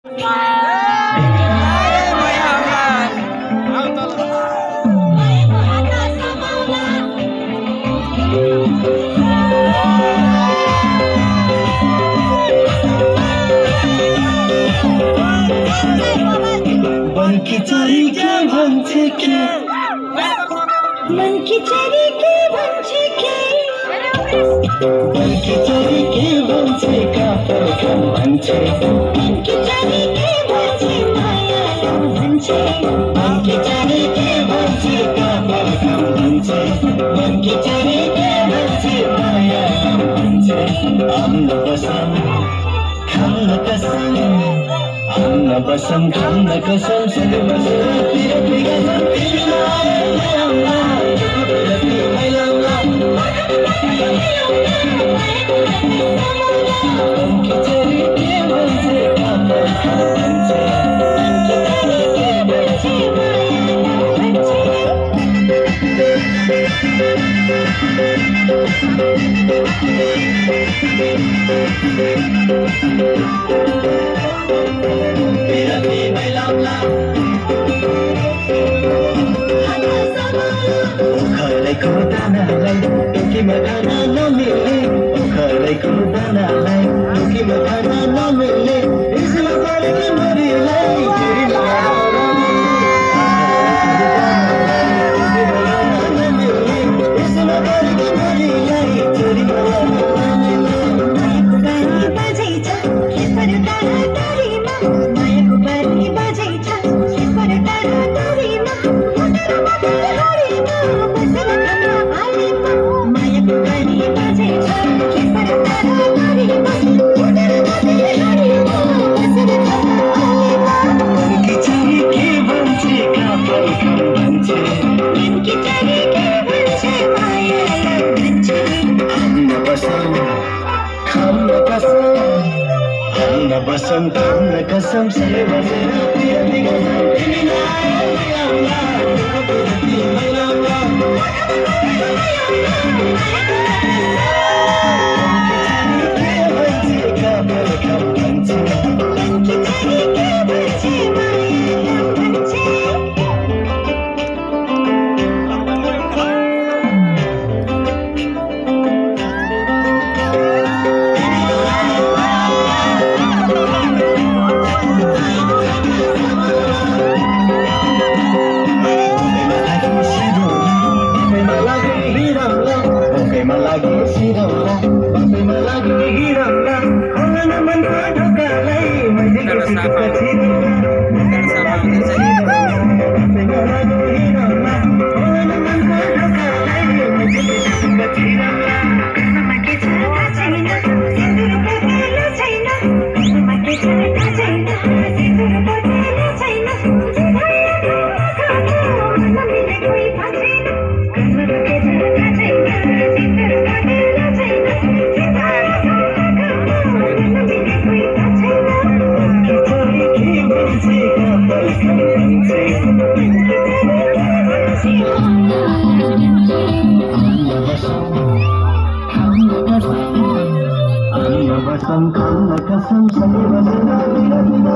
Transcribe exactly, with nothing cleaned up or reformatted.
की चरी के भन्छ के मन की चरी के भन्छ के मन की चरी के भन्छ का फरकम भन्छ मन की चरी के भन्छ माया भन्छ मन की चरी के भन्छ का फरकम भन्छ मन की चरी के भन्छ माया भन्छ अन्न बसम खान कसम अन्न बसम खान कसम सबै बसेर तिर पिगम तिमीलाई आउँला तिमीलाई लाउँला मनकी चरी के भन्छ कापर भन्छ मनकी चरी के भन्छ मेरा तिमीलाई लाउँला उखलेको दानालाई टोकीमा खान नमिल्ने उखलेको दानालाई टोकीमा खान नमिल्ने यसमा परेको मरिलाई यसमा परेको मरिलाई चोरी मायाको बानी बजाइछ पर टाढा टाढीमा मायाको बानी बजाइछ पर टाढा टाढीमा मायाको बानी बजाइछ पर टाढा टाढीमा मनकी चरी के भन्छ कापर भन्छ मनकी चरी के भन्छ माया भन्छ अन्न बसम खान कसम अन्न बसम खान कसम सबै बसेर तिर पिगम तिमीलाई आउँला तिमीलाई लाउँला मनकी चरी के भन्छ कापर भन्छ मनकी चरी के भन्छ माया भन्छ कसम खान कसम सबै बसेर